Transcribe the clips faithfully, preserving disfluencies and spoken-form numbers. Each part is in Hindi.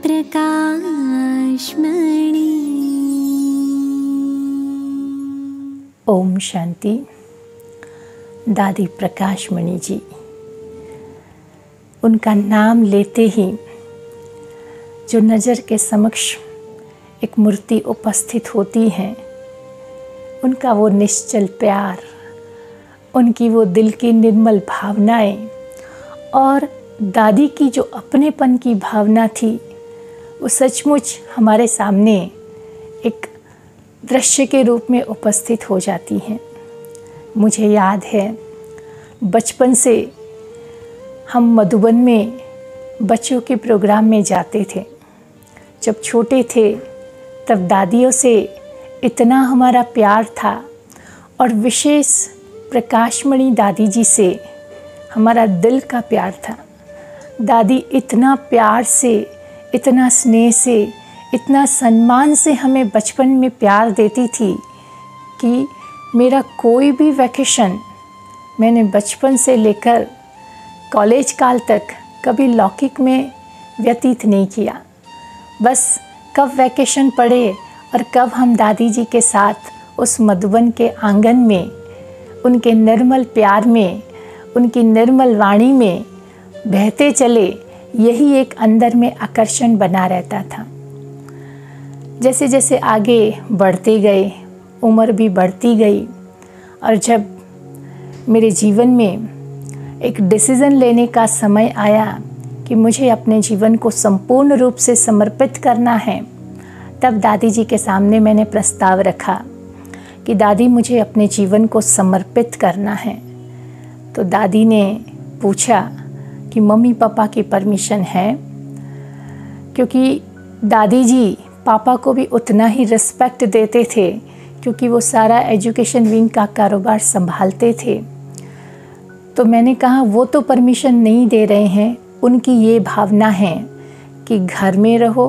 प्रकाशमणि। ओम शांति। दादी प्रकाशमणि जी, उनका नाम लेते ही जो नज़र के समक्ष एक मूर्ति उपस्थित होती है, उनका वो निश्चल प्यार, उनकी वो दिल की निर्मल भावनाएं और दादी की जो अपनेपन की भावना थी, वो सचमुच हमारे सामने एक दृश्य के रूप में उपस्थित हो जाती हैं। मुझे याद है बचपन से हम मधुबन में बच्चों के प्रोग्राम में जाते थे। जब छोटे थे तब दादियों से इतना हमारा प्यार था और विशेष प्रकाशमणि दादी जी से हमारा दिल का प्यार था। दादी इतना प्यार से, इतना स्नेह से, इतना सम्मान से हमें बचपन में प्यार देती थी कि मेरा कोई भी वैकेशन मैंने बचपन से लेकर कॉलेज काल तक कभी लौकिक में व्यतीत नहीं किया। बस कब वैकेशन पड़े और कब हम दादी जी के साथ उस मधुबन के आंगन में, उनके निर्मल प्यार में, उनकी निर्मल वाणी में बहते चले, यही एक अंदर में आकर्षण बना रहता था। जैसे जैसे आगे बढ़ते गए, उम्र भी बढ़ती गई और जब मेरे जीवन में एक डिसीज़न लेने का समय आया कि मुझे अपने जीवन को संपूर्ण रूप से समर्पित करना है, तब दादी जी के सामने मैंने प्रस्ताव रखा कि दादी मुझे अपने जीवन को समर्पित करना है। तो दादी ने पूछा कि मम्मी पापा की परमिशन है, क्योंकि दादी जी पापा को भी उतना ही रिस्पेक्ट देते थे क्योंकि वो सारा एजुकेशन विंग का कारोबार संभालते थे। तो मैंने कहा वो तो परमिशन नहीं दे रहे हैं, उनकी ये भावना है कि घर में रहो,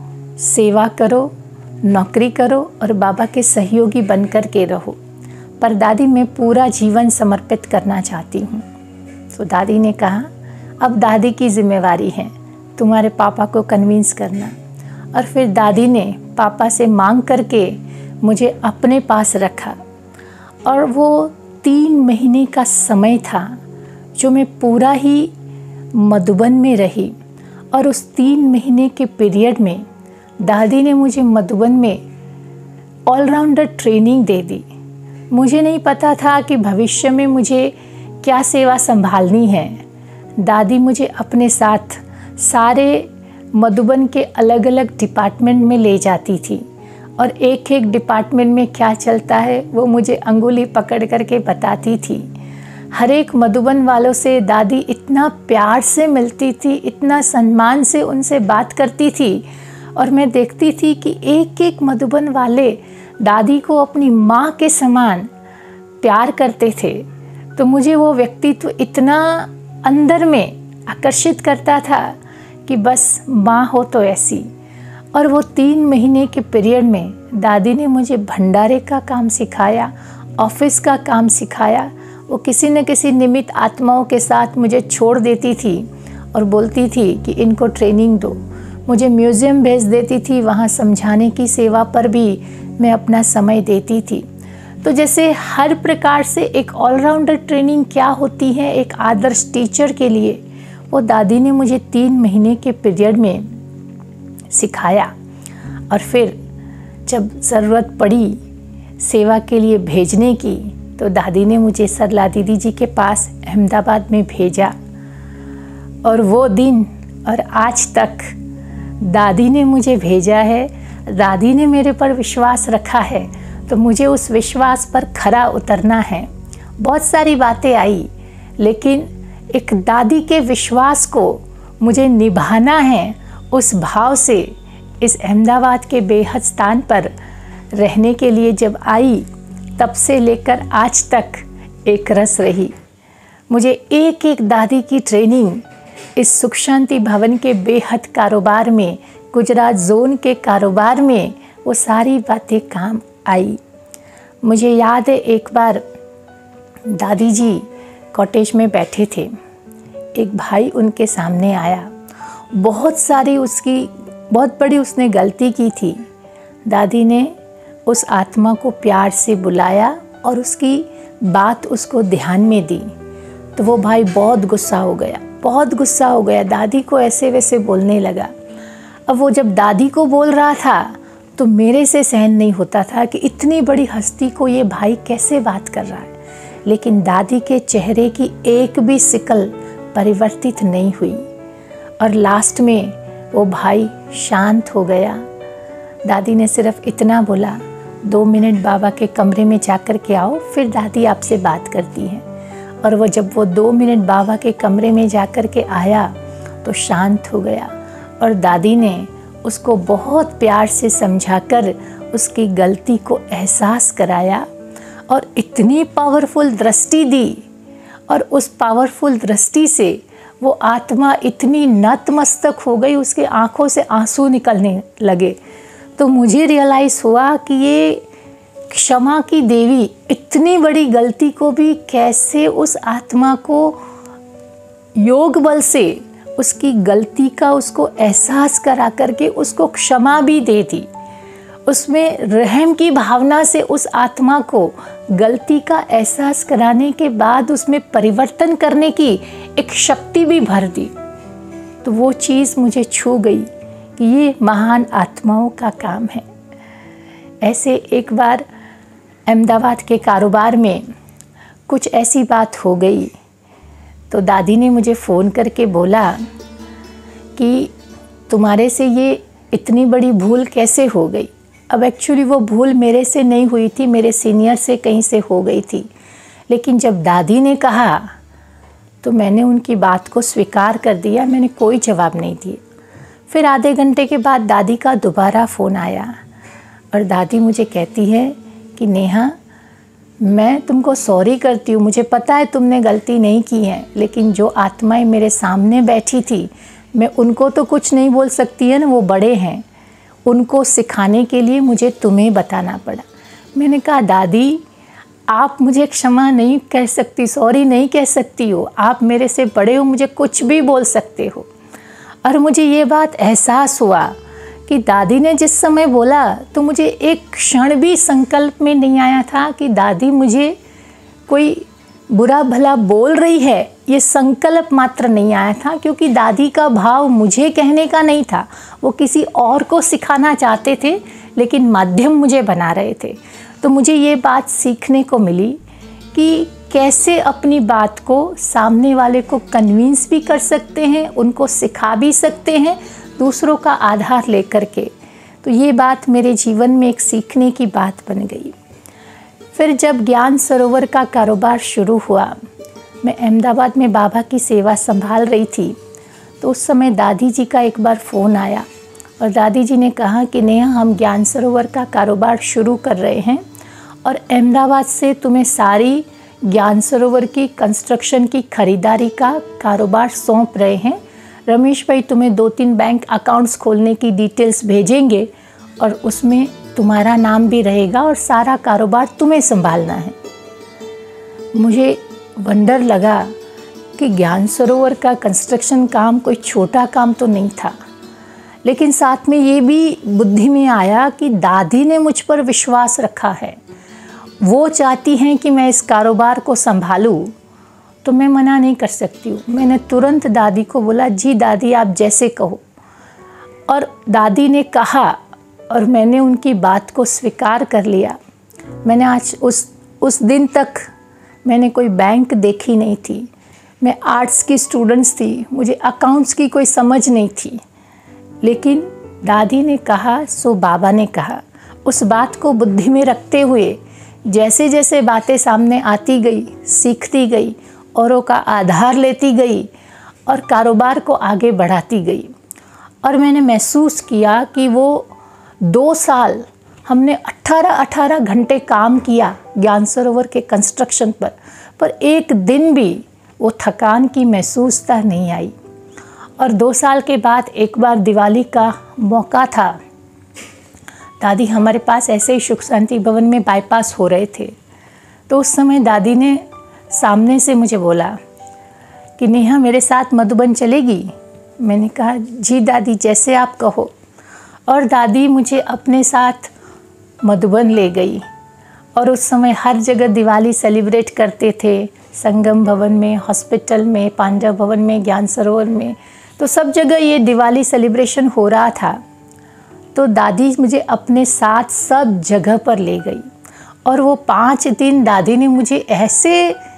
सेवा करो, नौकरी करो और बाबा के सहयोगी बनकर के रहो, पर दादी मैं पूरा जीवन समर्पित करना चाहती हूँ। तो दादी ने कहा अब दादी की जिम्मेवारी है तुम्हारे पापा को कन्विंस करना। और फिर दादी ने पापा से मांग करके मुझे अपने पास रखा और वो तीन महीने का समय था जो मैं पूरा ही मधुबन में रही। और उस तीन महीने के पीरियड में दादी ने मुझे मधुबन में ऑलराउंडर ट्रेनिंग दे दी। मुझे नहीं पता था कि भविष्य में मुझे क्या सेवा संभालनी है। दादी मुझे अपने साथ सारे मधुबन के अलग अलग डिपार्टमेंट में ले जाती थी और एक एक डिपार्टमेंट में क्या चलता है वो मुझे अंगुली पकड़ करके बताती थी। हर एक मधुबन वालों से दादी इतना प्यार से मिलती थी, इतना सम्मान से उनसे बात करती थी और मैं देखती थी कि एक एक मधुबन वाले दादी को अपनी माँ के समान प्यार करते थे। तो मुझे वो व्यक्तित्व इतना अंदर में आकर्षित करता था कि बस माँ हो तो ऐसी। और वो तीन महीने के पीरियड में दादी ने मुझे भंडारे का काम सिखाया, ऑफिस का काम सिखाया। वो किसी न किसी निमित्त आत्माओं के साथ मुझे छोड़ देती थी और बोलती थी कि इनको ट्रेनिंग दो। मुझे म्यूज़ियम भेज देती थी, वहाँ समझाने की सेवा पर भी मैं अपना समय देती थी। तो जैसे हर प्रकार से एक ऑलराउंडर ट्रेनिंग क्या होती है एक आदर्श टीचर के लिए, वो दादी ने मुझे तीन महीने के पीरियड में सिखाया। और फिर जब ज़रूरत पड़ी सेवा के लिए भेजने की, तो दादी ने मुझे सरला दीदी जी के पास अहमदाबाद में भेजा। और वो दिन और आज तक दादी ने मुझे भेजा है, दादी ने मेरे पर विश्वास रखा है, तो मुझे उस विश्वास पर खरा उतरना है। बहुत सारी बातें आई, लेकिन एक दादी के विश्वास को मुझे निभाना है। उस भाव से इस अहमदाबाद के बेहद स्थान पर रहने के लिए जब आई, तब से लेकर आज तक एक रस रही। मुझे एक एक दादी की ट्रेनिंग इस सुख शांति भवन के बेहद कारोबार में, गुजरात जोन के कारोबार में, वो सारी बातें काम आई। मुझे याद है एक बार दादी जी कॉटेज में बैठे थे, एक भाई उनके सामने आया, बहुत सारी उसकी बहुत बड़ी उसने गलती की थी। दादी ने उस आत्मा को प्यार से बुलाया और उसकी बात उसको ध्यान में दी, तो वो भाई बहुत गुस्सा हो गया, बहुत गुस्सा हो गया, दादी को ऐसे वैसे बोलने लगा। अब वो जब दादी को बोल रहा था तो मेरे से सहन नहीं होता था कि इतनी बड़ी हस्ती को ये भाई कैसे बात कर रहा है, लेकिन दादी के चेहरे की एक भी सिकल परिवर्तित नहीं हुई और लास्ट में वो भाई शांत हो गया। दादी ने सिर्फ इतना बोला, दो मिनट बाबा के कमरे में जाकर के आओ, फिर दादी आपसे बात करती है। और वो जब वो दो मिनट बाबा के कमरे में जाकर के आया तो शांत हो गया और दादी ने उसको बहुत प्यार से समझाकर उसकी गलती को एहसास कराया और इतनी पावरफुल दृष्टि दी, और उस पावरफुल दृष्टि से वो आत्मा इतनी नतमस्तक हो गई, उसके आँखों से आंसू निकलने लगे। तो मुझे रियलाइज़ हुआ कि ये क्षमा की देवी इतनी बड़ी गलती को भी कैसे उस आत्मा को योग बल से उसकी गलती का उसको एहसास करा करके उसको क्षमा भी दे दी। उसमें रहम की भावना से उस आत्मा को गलती का एहसास कराने के बाद उसमें परिवर्तन करने की एक शक्ति भी भर दी। तो वो चीज़ मुझे छू गई कि ये महान आत्माओं का काम है। ऐसे एक बार अहमदाबाद के कारोबार में कुछ ऐसी बात हो गई तो दादी ने मुझे फ़ोन करके बोला कि तुम्हारे से ये इतनी बड़ी भूल कैसे हो गई। अब एक्चुअली वो भूल मेरे से नहीं हुई थी, मेरे सीनियर से कहीं से हो गई थी, लेकिन जब दादी ने कहा तो मैंने उनकी बात को स्वीकार कर दिया, मैंने कोई जवाब नहीं दिया। फिर आधे घंटे के बाद दादी का दोबारा फ़ोन आया और दादी मुझे कहती है कि नेहा, मैं तुमको सॉरी करती हूँ, मुझे पता है तुमने गलती नहीं की है, लेकिन जो आत्माएं मेरे सामने बैठी थी मैं उनको तो कुछ नहीं बोल सकती है ना, वो बड़े हैं, उनको सिखाने के लिए मुझे तुम्हें बताना पड़ा। मैंने कहा दादी, आप मुझे क्षमा नहीं कह सकती, सॉरी नहीं कह सकती हो, आप मेरे से बड़े हो, मुझे कुछ भी बोल सकते हो। और मुझे ये बात एहसास हुआ कि दादी ने जिस समय बोला तो मुझे एक क्षण भी संकल्प में नहीं आया था कि दादी मुझे कोई बुरा भला बोल रही है, ये संकल्प मात्र नहीं आया था, क्योंकि दादी का भाव मुझे कहने का नहीं था, वो किसी और को सिखाना चाहते थे लेकिन माध्यम मुझे बना रहे थे। तो मुझे ये बात सीखने को मिली कि कैसे अपनी बात को सामने वाले को कन्विंस भी कर सकते हैं, उनको सिखा भी सकते हैं दूसरों का आधार लेकर के। तो ये बात मेरे जीवन में एक सीखने की बात बन गई। फिर जब ज्ञान सरोवर का कारोबार शुरू हुआ, मैं अहमदाबाद में बाबा की सेवा संभाल रही थी, तो उस समय दादी जी का एक बार फ़ोन आया और दादी जी ने कहा कि नेहा, हम ज्ञान सरोवर का कारोबार शुरू कर रहे हैं और अहमदाबाद से तुम्हें सारी ज्ञान सरोवर की कंस्ट्रक्शन की खरीदारी का कारोबार सौंप रहे हैं। रमेश भाई तुम्हें दो तीन बैंक अकाउंट्स खोलने की डिटेल्स भेजेंगे और उसमें तुम्हारा नाम भी रहेगा और सारा कारोबार तुम्हें संभालना है। मुझे वंडर लगा कि ज्ञान सरोवर का कंस्ट्रक्शन काम कोई छोटा काम तो नहीं था, लेकिन साथ में ये भी बुद्धि में आया कि दादी ने मुझ पर विश्वास रखा है, वो चाहती हैं कि मैं इस कारोबार को संभालूं, तो मैं मना नहीं कर सकती हूँ। मैंने तुरंत दादी को बोला, जी दादी आप जैसे कहो। और दादी ने कहा और मैंने उनकी बात को स्वीकार कर लिया। मैंने आज उस उस दिन तक मैंने कोई बैंक देखी नहीं थी, मैं आर्ट्स की स्टूडेंट्स थी, मुझे अकाउंट्स की कोई समझ नहीं थी, लेकिन दादी ने कहा सो बाबा ने कहा। उस बात को बुद्धि में रखते हुए जैसे जैसे बातें सामने आती गई, सीखती गई, औरों का आधार लेती गई और कारोबार को आगे बढ़ाती गई। और मैंने महसूस किया कि वो दो साल हमने अठारह अठारह घंटे काम किया ज्ञान सरोवर के कंस्ट्रक्शन पर, पर एक दिन भी वो थकान की महसूसता नहीं आई। और दो साल के बाद एक बार दिवाली का मौका था, दादी हमारे पास ऐसे ही सुख शांति भवन में बाईपास हो रहे थे, तो उस समय दादी ने सामने से मुझे बोला कि नेहा मेरे साथ मधुबन चलेगी। मैंने कहा जी दादी जैसे आप कहो। और दादी मुझे अपने साथ मधुबन ले गई। और उस समय हर जगह दिवाली सेलिब्रेट करते थे, संगम भवन में, हॉस्पिटल में, पांडव भवन में, ज्ञान सरोवर में, तो सब जगह ये दिवाली सेलिब्रेशन हो रहा था। तो दादी मुझे अपने साथ सब जगह पर ले गई और वो पाँच दिन दादी ने मुझे ऐसे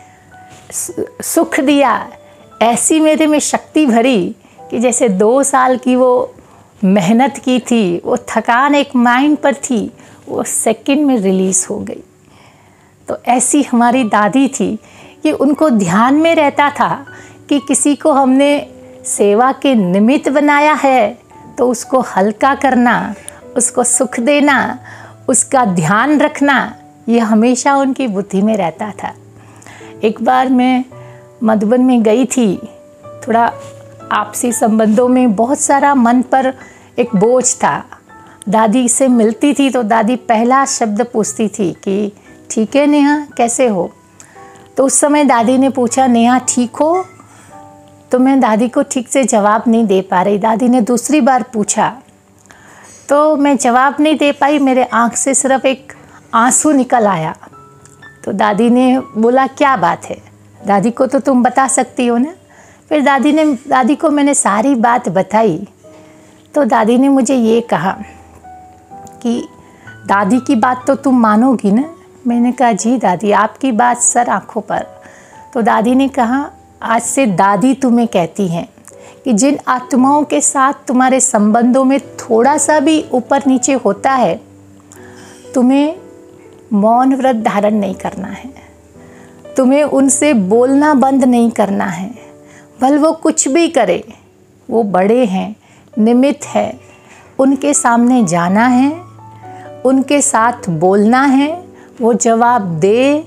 सुख दिया, ऐसी मेरे में शक्ति भरी कि जैसे दो साल की वो मेहनत की थी, वो थकान एक माइंड पर थी, वो सेकंड में रिलीज़ हो गई। तो ऐसी हमारी दादी थी कि उनको ध्यान में रहता था कि किसी को हमने सेवा के निमित्त बनाया है तो उसको हल्का करना, उसको सुख देना, उसका ध्यान रखना, ये हमेशा उनकी बुद्धि में रहता था। एक बार मैं मधुबन में गई थी, थोड़ा आपसी संबंधों में बहुत सारा मन पर एक बोझ था। दादी से मिलती थी तो दादी पहला शब्द पूछती थी कि ठीक है नेहा, कैसे हो? तो उस समय दादी ने पूछा, नेहा ठीक हो? तो मैं दादी को ठीक से जवाब नहीं दे पा रही। दादी ने दूसरी बार पूछा तो मैं जवाब नहीं दे पाई, मेरे आँख से सिर्फ एक आंसू निकल आया। तो दादी ने बोला क्या बात है? दादी को तो तुम बता सकती हो ना। फिर दादी ने दादी को मैंने सारी बात बताई। तो दादी ने मुझे ये कहा कि दादी की बात तो तुम मानोगी ना? मैंने कहा जी दादी, आपकी बात सर आँखों पर। तो दादी ने कहा आज से दादी तुम्हें कहती हैं कि जिन आत्माओं के साथ तुम्हारे संबंधों में थोड़ा सा भी ऊपर नीचे होता है, तुम्हें मौन व्रत धारण नहीं करना है, तुम्हें उनसे बोलना बंद नहीं करना है। भले वो कुछ भी करे, वो बड़े हैं, निमित्त है, उनके सामने जाना है, उनके साथ बोलना है, वो जवाब दे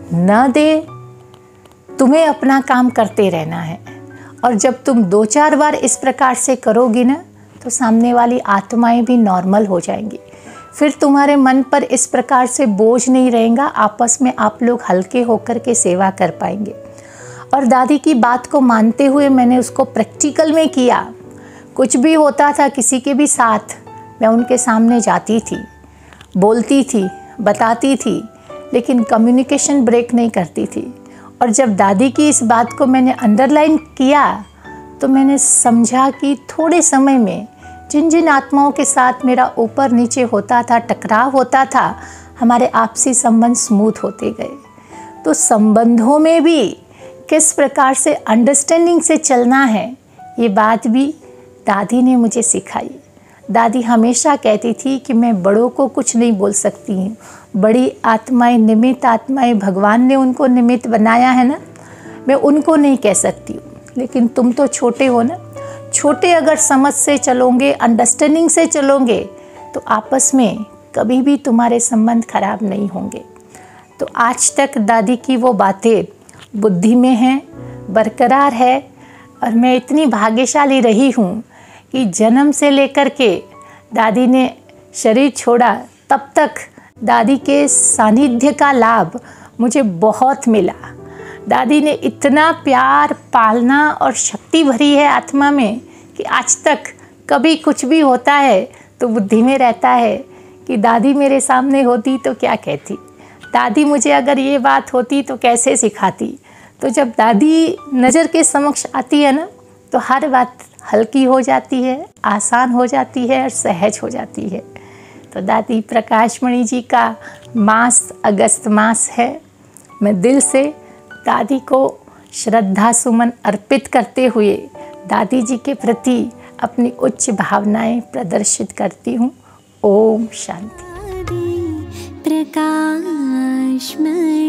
न दे, तुम्हें अपना काम करते रहना है। और जब तुम दो चार बार इस प्रकार से करोगी ना, तो सामने वाली आत्माएं भी नॉर्मल हो जाएंगी। फिर तुम्हारे मन पर इस प्रकार से बोझ नहीं रहेगा, आपस में आप लोग हल्के होकर के सेवा कर पाएंगे। और दादी की बात को मानते हुए मैंने उसको प्रैक्टिकल में किया। कुछ भी होता था किसी के भी साथ, मैं उनके सामने जाती थी, बोलती थी, बताती थी, लेकिन कम्युनिकेशन ब्रेक नहीं करती थी। और जब दादी की इस बात को मैंने अंडरलाइन किया तो मैंने समझा कि थोड़े समय में जिन जिन आत्माओं के साथ मेरा ऊपर नीचे होता था, टकराव होता था, हमारे आपसी संबंध स्मूथ होते गए। तो संबंधों में भी किस प्रकार से अंडरस्टैंडिंग से चलना है, ये बात भी दादी ने मुझे सिखाई। दादी हमेशा कहती थी कि मैं बड़ों को कुछ नहीं बोल सकती हूँ, बड़ी आत्माएं, निमित्त आत्माएं, भगवान ने उनको निमित्त बनाया है ना, मैं उनको नहीं कह सकती हूँ, लेकिन तुम तो छोटे हो ना। छोटे अगर समझ से चलोगे, अंडरस्टैंडिंग से चलोगे, तो आपस में कभी भी तुम्हारे संबंध खराब नहीं होंगे। तो आज तक दादी की वो बातें बुद्धि में हैं, बरकरार है। और मैं इतनी भाग्यशाली रही हूँ कि जन्म से लेकर के दादी ने शरीर छोड़ा तब तक दादी के सानिध्य का लाभ मुझे बहुत मिला। दादी ने इतना प्यार, पालना और शक्ति भरी है आत्मा में कि आज तक कभी कुछ भी होता है तो बुद्धि में रहता है कि दादी मेरे सामने होती तो क्या कहती, दादी मुझे अगर ये बात होती तो कैसे सिखाती। तो जब दादी नज़र के समक्ष आती है ना, तो हर बात हल्की हो जाती है, आसान हो जाती है और सहज हो जाती है। तो दादी प्रकाशमणि जी का मास अगस्त मास है। मैं दिल से दादी को श्रद्धा सुमन अर्पित करते हुए दादी जी के प्रति अपनी उच्च भावनाएं प्रदर्शित करती हूँ। ओम शांति। प्रकाशमणि।